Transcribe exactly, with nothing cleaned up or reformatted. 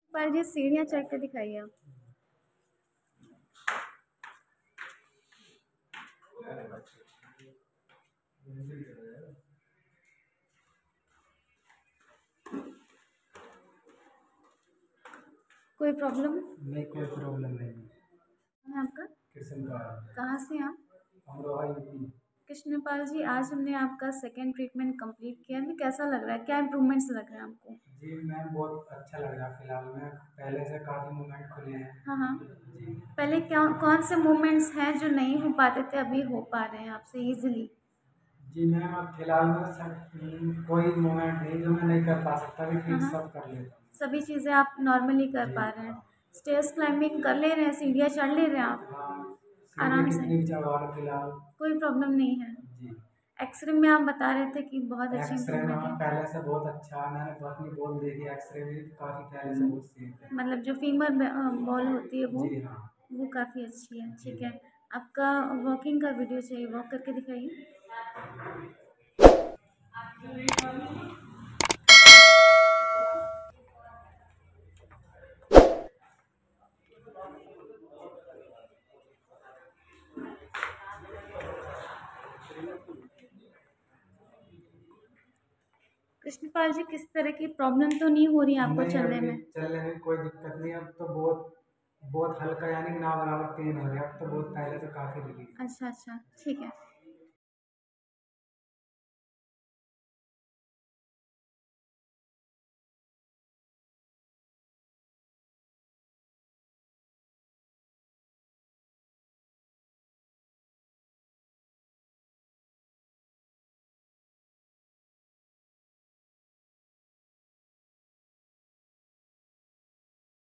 पर ये सीढ़ियाँ चढ़ के दिखाइए आप। कोई प्रॉब्लम? नहीं, कोई प्रॉब्लम नहीं है आपका? कृष्णपाल। कहाँ से हैं आप? अमरोहा यूपी। कृष्णपाल जी, आज हमने आपका सेकेंड ट्रीटमेंट कंप्लीट किया है। कैसा लग रहा है? क्या इम्प्रूवमेंट्स लग रहे हैं आपको? जी मैम, बहुत अच्छा लग रहा है फिलहाल में, पहले से काफ़ी मूवमेंट खुले हैं। हाँ हाँ। जी पहले क्या कौन से मूवमेंट्स हैं जो नहीं हो पाते थे, अभी हो पा रहे हैं आपसे ईजिली? जी मैम, अब फिलहाल में सब कोई मूवमेंट नहीं जो मैं नहीं कर पा सकता, भी हाँ ठीक हाँ। सब कर लेता हूँ। सभी चीज़ें आप नॉर्मली कर जी पा रहे हैं। हाँ। स्टेयर्स क्लाइंबिंग कर ले रहे हैं, सीढ़ियाँ चढ़ ले रहे हैं आप हाँ, सीढ़ी आराम से? कितनी भी चढ़वा लो फिलहाल। कोई प्रॉब्लम नहीं है। जी। एक्सरे में आप बता रहे थे कि बहुत अच्छी एक्सरे में इम्प्रूवमेंट हाँ, है। पहले से बहुत अच्छा, मैंने अपनी बॉल देखी एक्सरे में, काफ़ी पहले से बहुत सेफ है। मतलब जो फीमर बॉल होती है वो जी हाँ। वो काफ़ी अच्छी है। जी। ठीक है। आपका वॉकिंग का वीडियो चाहिए, वॉक करके दिखाइए। कृष्णपाल जी, किस तरह की प्रॉब्लम तो नहीं हो रही आपको नहीं, चलने अभी में? चलने में कोई दिक्कत नहीं, अब तो बहुत बहुत हल्का, यानी ना बराबर पेन हो रहा है, अब तो बहुत पहले तो काफ़ी रिलीफ। अच्छा अच्छा, ठीक है।